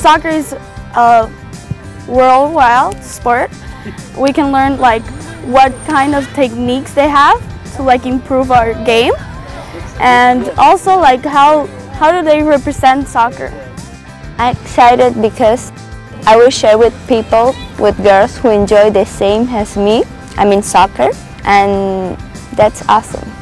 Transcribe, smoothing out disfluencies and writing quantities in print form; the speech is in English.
soccer is a worldwide sport. We can learn like what kind of techniques they have to like improve our game, and also like how do they represent soccer. I'm excited because I will share with people, with girls who enjoy the same as me, I mean soccer, and that's awesome.